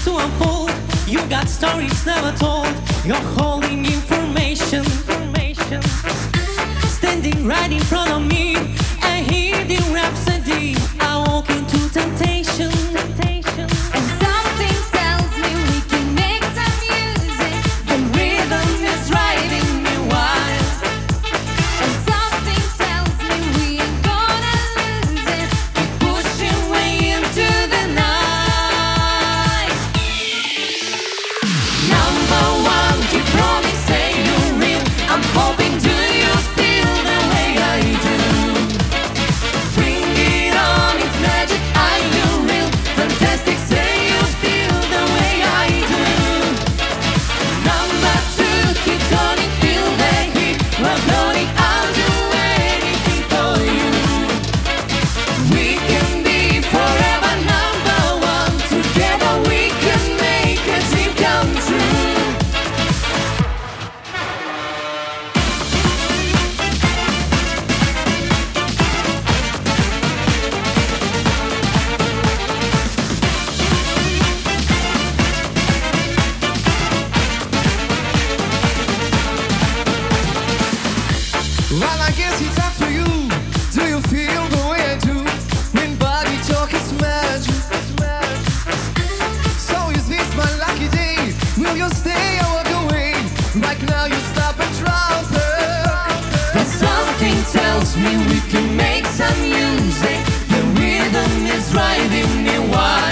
to unfold. You got stories never told. You're holding information. Standing right in front of me, a hidden rhapsody. I walk into temptation. And something tells me we can make some music. The rhythm is driving me wild. And something tells me we ain't gonna lose it. Keep pushing way into the night. Number one, keep promise, say you're real. I'm hoping, do you feel the way I do? Bring it on, it's magic, are you real? Fantastic, say you feel the way I do. Number two, keep turning, feel the heat. We're blowing, I'll do anything for you. We can be forever number one. Together we can make a dream come true. Well, I guess it's up to you. Do you feel the way I do? When body talk is magic. So is this my lucky day? Will you stay or walk away? Right now you stop and drop her. But something tells me we can make some music. The rhythm is driving me wild.